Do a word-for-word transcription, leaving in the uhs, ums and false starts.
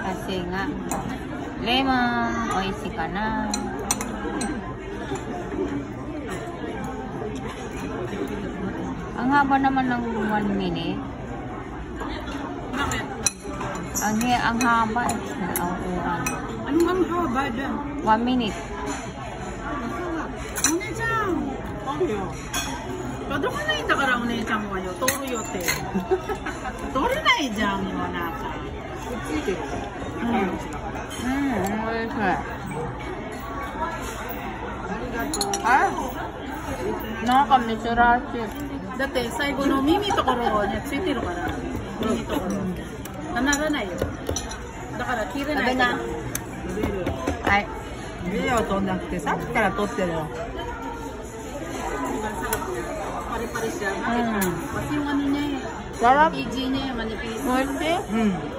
Kasi nga, lemon, oishi ka na. Ang haba naman ng one minute. Ang, ang haba. Ang urang. Anong ang haba dyan? One minute. One-chan! Ano? Pado ka na ita kara one-chan mo kayo. Toro yote. Toro na i-jam mo na ka. Hmm, oishi. Ah, nakakamisurashi. だって最後の耳ところについてるから耳ところならないよだから切れない食べなはい。 ビデオ撮んなくてさっきから撮ってるよ。 パリパリしてる。Kasi yung ano niya eh. Sarap. P G niya, manipis. Oishi. Hmm.